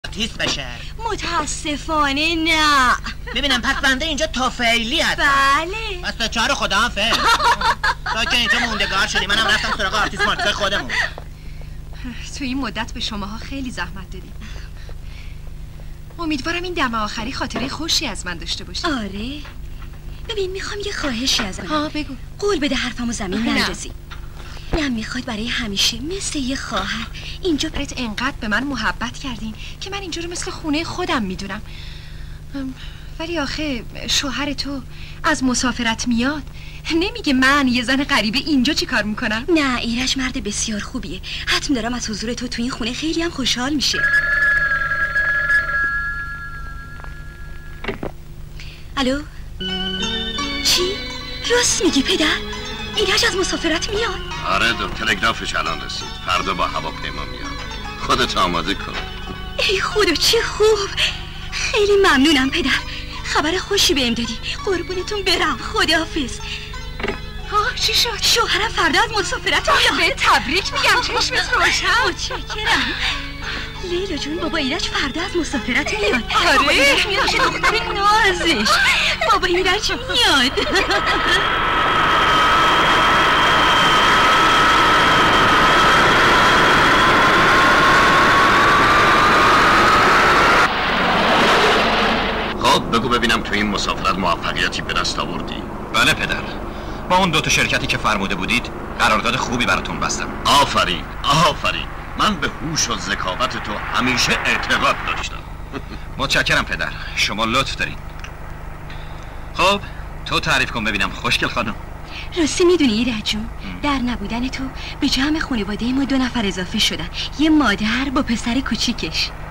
تیز بشه. متاسفانه نه. ببینم پس بنده اینجا توفیلی هستم. بله. پس تا چهار خدا حافظ. تا که اینجا موندگار شدی منم رفتم سراغ آرتیست مارتیست خودمون. تو این مدت به شماها خیلی زحمت دادیم. امیدوارم این دم آخری خاطره خوشی از من داشته باشی. آره. ببین میخوام یه خواهشی ازت. ها بگو. قول بده حرفمو زمین نندازی. نه میخواد برای همیشه مثل یه خواهر اینجا برات انقدر به من محبت کردین که من اینجا رو مثل خونه خودم میدونم. ولی آخه شوهر تو از مسافرت میاد نمیگه من یه زن غریبه اینجا چی کار میکنم؟ نه ایرج مرد بسیار خوبیه. حتم دارم از حضور تو این خونه خیلی هم خوشحال میشه. الو؟ چی؟ راست میگی پدر؟ ایرج از مسافرت میاد؟ آره تلگرافش الان رسید. فردا با هواپیما میاد. خودت آماده کن. ای خدا چه خوب. خیلی ممنونم پدر. خبر خوشی بهم دادی. قربونتون برم. خداحافظ. ها چی شد؟ شوهرم فردا از مسافرت میاد. به تبریک میگم. چشمت روشن. متشکرم. لیلا جون بابا ایرج فردا از مسافرت میاد. آره بابا ایرج میاد پیش دختر نازش. بابا ایرج میاد. خب بگو ببینم تو این مسافرت موفقیتی به دست آوردی؟ بله پدر، با اون دوتا شرکتی که فرموده بودید قرارداد خوبی براتون بستم. آفرین آفرین. من به هوش و ذکاوت تو همیشه اعتقاد داشتم. متشکرم پدر، شما لطف دارین. خب تو تعریف کن ببینم خوشگل خانم. راستی میدونی ایرج جون در نبودن تو به جمع خانواده ما 2 نفر اضافه شدن. یه مادر با پسر کوچیکش.